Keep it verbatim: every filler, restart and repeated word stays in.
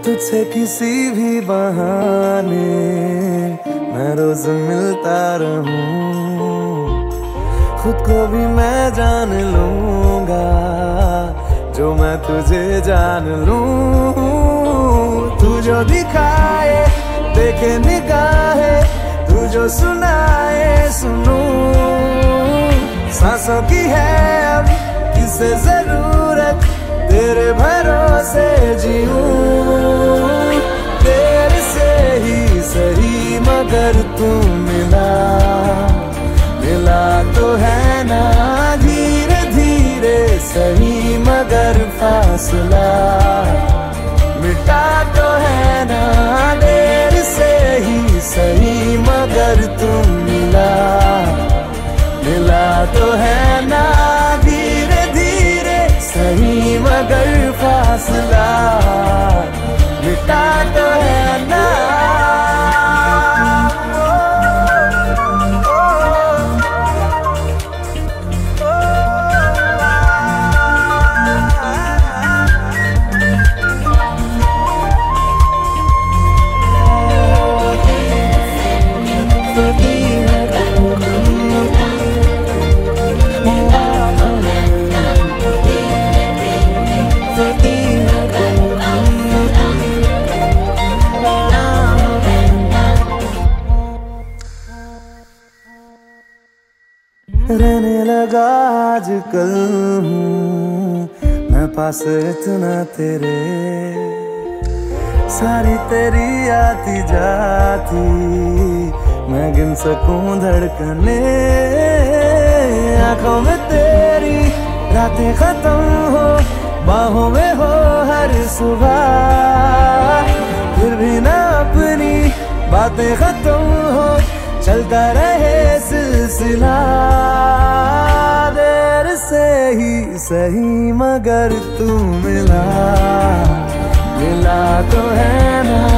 तुझसे किसी भी बहाने मैं रोज मिलता रहूं, खुद को भी मैं जान लूंगा जो मैं तुझे जान लूं। तू जो दिखाए देखे निगाहे, तू जो सुनाए सुनूं, सांसों की है अब किसे जरूरत, तेरे भरोसे जीऊं। तेरे से ही सही मगर तू मिला, मिला तो है ना धीरे धीरे सही मगर फासला मिटा तो है ना देर से ही सही मगर तू मिला, मिला तो है ना धीरे धीरे सही मगर फासला मिटा तो है ना। रहने लगा आजकल हूँ मैं पास इतना तेरे, सारी तेरी आती जाती मैं गिन सकूं धड़कने। आंखों में तेरी रातें खत्म हो, बाहों में हो हर सुबह, फिर भी ना अपनी बातें खत्म हो, चलता रहे सिलसिला। देर से ही सही मगर तू मिला, मिला तो है ना